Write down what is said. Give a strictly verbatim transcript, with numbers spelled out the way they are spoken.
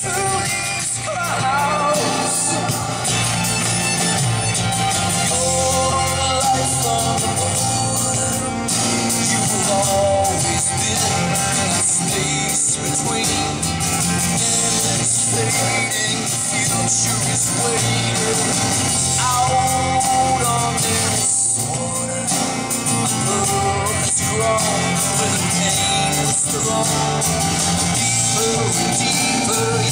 through these crowds. You're the lights on the border. You've always been that space between. Endless fading, the future is waiting. Out on this water, love has grown, where the pain is strong. Deeper and deeper